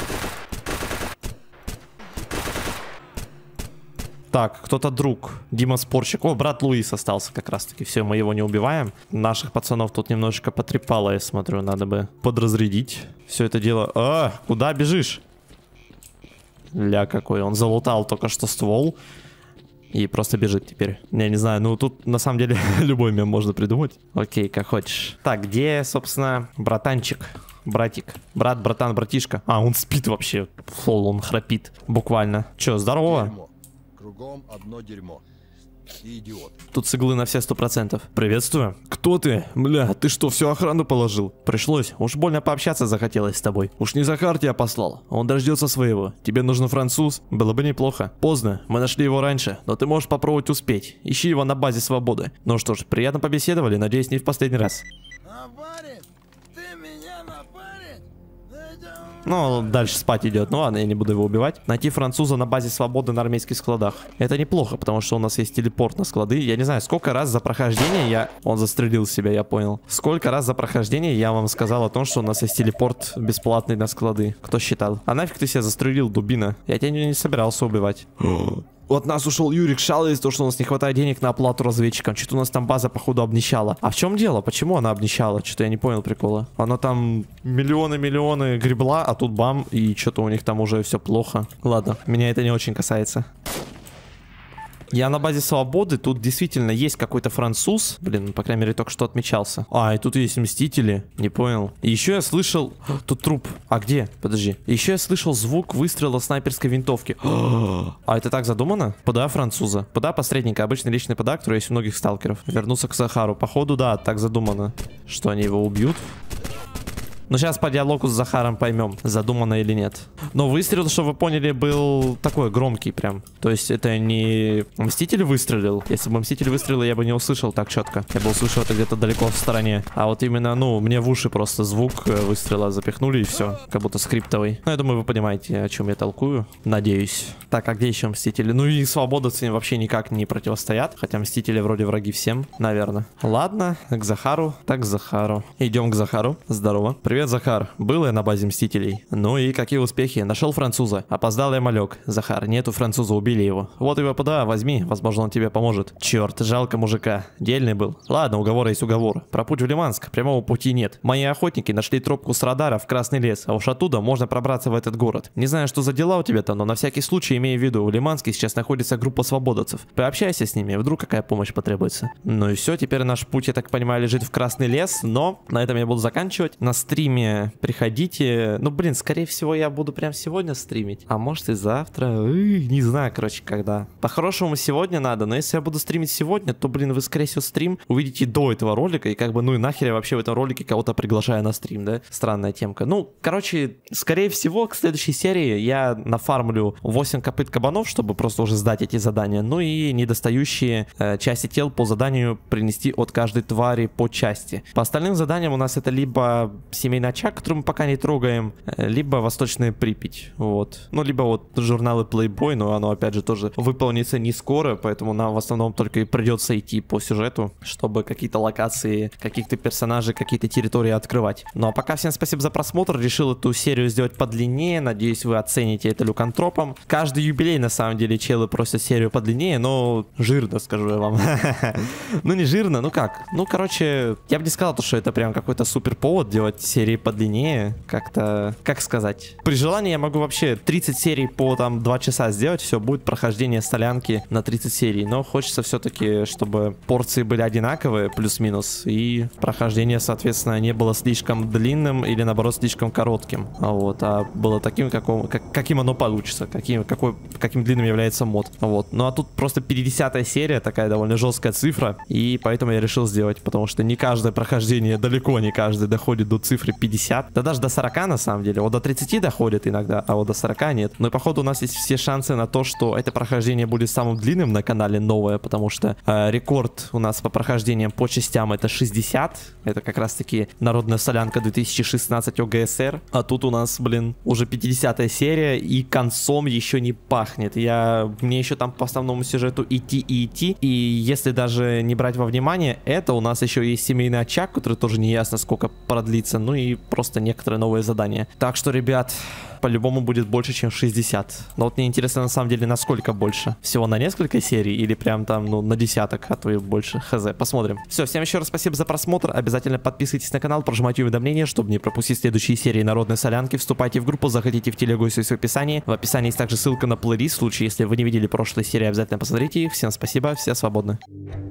Так, кто-то друг. Дима Спорщик. О, брат Луис остался как раз-таки. Все, мы его не убиваем. Наших пацанов тут немножечко потрепало, я смотрю. Надо бы подразрядить все это дело. Куда бежишь? Ля какой. Он залутал только что ствол. И просто бежит теперь. Я не знаю, ну тут на самом деле любой мем можно придумать. Окей, как хочешь. Так, где, собственно, братанчик? Братик. Брат, братан, братишка. Он спит вообще. Фол, он храпит. Буквально. Че, здорово? Дерьмо. Кругом одно дерьмо. И идиот. Тут с иглы на все 100%. Приветствую. Кто ты? Бля, ты что, всю охрану положил? Пришлось. Уж больно пообщаться захотелось с тобой. Уж не Захар тебя послал. Он дождется своего. Тебе нужен француз? Было бы неплохо. Поздно. Мы нашли его раньше. Но ты можешь попробовать успеть. Ищи его на базе свободы. Ну что ж, приятно побеседовали. Надеюсь, не в последний раз. Ну, дальше спать идет. Ну ладно, я не буду его убивать. Найти француза на базе свободы на армейских складах. Это неплохо, потому что у нас есть телепорт на склады. Я не знаю, сколько раз за прохождение я... Он застрелил себя, я понял. Сколько раз за прохождение я вам сказал о том, что у нас есть телепорт бесплатный на склады. Кто считал? А нафиг ты себя застрелил, дубина? Я тебя не собирался убивать. Вот нас ушел Юрик, жалуется, то, что у нас не хватает денег на оплату разведчикам. Что-то у нас там база, походу, обнищала. А в чем дело? Почему она обнищала? Что-то я не понял прикола. Она там миллионы гребла, а тут бам, и что-то у них там уже все плохо. Ладно, меня это не очень касается. Я на базе свободы, тут действительно есть какой-то француз. Блин, по крайней мере, только что отмечался. А, и тут есть мстители. Не понял. И еще я слышал... Тут труп. А где? Подожди. Еще я слышал звук выстрела снайперской винтовки. А это так задумано? ПДА француза. ПДА посредника. Обычный личный ПДА, который есть у многих сталкеров. Вернуться к Захару. Походу, да, так задумано. Что, они его убьют? Но сейчас по диалогу с Захаром поймем, задумано или нет. Но выстрел, чтобы вы поняли, был такой громкий прям. То есть это не Мститель выстрелил. Если бы Мститель выстрелил, я бы не услышал так четко. Я бы услышал это где-то далеко в стороне. А вот именно, ну, мне в уши просто звук выстрела запихнули и все. Как будто скриптовый. Ну, я думаю, вы понимаете, о чем я толкую. Надеюсь. Так, а где еще Мстители? Ну и свободовцы вообще никак не противостоят. Хотя Мстители вроде враги всем, наверное. Ладно, к Захару. Так, к Захару. Идем к Захару. Здорово. Привет, Захар. Был я на базе Мстителей. Ну и какие успехи? Нашел француза. Опоздал я малек. Захар, нету француза, убили его. Вот его ПДА, возьми. Возможно, он тебе поможет. Черт, жалко мужика. Дельный был. Ладно, уговор есть уговор. Про путь в Лиманск прямого пути нет. Мои охотники нашли тропку с радара в Красный лес, а уж оттуда можно пробраться в этот город. Не знаю, что за дела у тебя-то, но на всякий случай имей в виду, в Лиманске сейчас находится группа свободовцев. Пообщайся с ними, вдруг какая помощь потребуется. Ну и все, теперь наш путь, я так понимаю, лежит в Красный лес, но на этом я буду заканчивать. На стриме приходите. Ну, блин, скорее всего, я буду прям сегодня стримить. А может и завтра. Не знаю, короче, когда. По-хорошему сегодня надо, но если я буду стримить сегодня, то, блин, вы, скорее всего, стрим увидите до этого ролика. И как бы, ну и нахер я вообще в этом ролике кого-то приглашаю на стрим, да? Странная темка. Ну, короче, скорее всего, к следующей серии я нафармлю 8 копыт кабанов, чтобы просто уже сдать эти задания. Ну и недостающие части тел по заданию принести от каждой твари по части. По остальным заданиям у нас это либо семейный очаг, который мы пока не трогаем, либо Восточная Припять. Вот. Ну, либо вот журналы Playboy, но оно, опять же, тоже выполнится не скоро, поэтому нам в основном только и придется идти по сюжету, чтобы какие-то локации, каких-то персонажей, какие-то территории открывать. Ну, а пока всем спасибо за просмотр. Решил эту серию сделать подлиннее. Надеюсь, вы оцените это люкантропом. Каждый юбилей, на самом деле, челы просят серию подлиннее, но жирно, скажу я вам. Ну, не жирно, ну как? Ну, короче, я бы не сказал, что это прям какой-то супер повод делать серии подлиннее. Как-то, как сказать. При желании я могу вообще 30 серий по там 2 часа сделать. Все, будет прохождение солянки на 30 серий. Но хочется все-таки, чтобы порции были одинаковые, плюс-минус. И прохождение, соответственно, не было слишком длинным или, наоборот, слишком коротким. Вот, а было таким, каким оно получится. Каким длинным является мод. Вот. Ну а тут просто 50-я серия, такая довольно жесткая цифра. И поэтому я решил сделать. Потому что не каждое прохождение, далеко не каждое доходит до цифры 50. Да даже до 40 на самом деле. Вот до 30 доходит иногда, а вот до 40 нет. Но и походу у нас есть все шансы на то, что это прохождение будет самым длинным на канале новое. Потому что рекорд у нас по прохождениям по частям это 60. Это как раз таки народная солянка 2016 ОГСР. А тут у нас, блин, уже 50-я серия и концом еще не пахнет. Мне еще там по основному сюжету идти и идти. И если даже не брать во внимание, это у нас еще есть семейный очаг, который тоже не ясно сколько продлится. Ну и просто некоторые новые задания. Так что, ребят, по-любому будет больше, чем 60. Но вот мне интересно, на самом деле, насколько больше. Всего на несколько серий или прям там, ну, на десяток, а то и больше. Хз, посмотрим. Все, всем еще раз спасибо за просмотр. Обязательно подписывайтесь на канал, прожимайте уведомления, чтобы не пропустить следующие серии Народной Солянки. Вступайте в группу, заходите в телегу, все есть в описании. В описании есть также ссылка на плейлист. В случае, если вы не видели прошлые серии, обязательно посмотрите их. Всем спасибо, все свободны.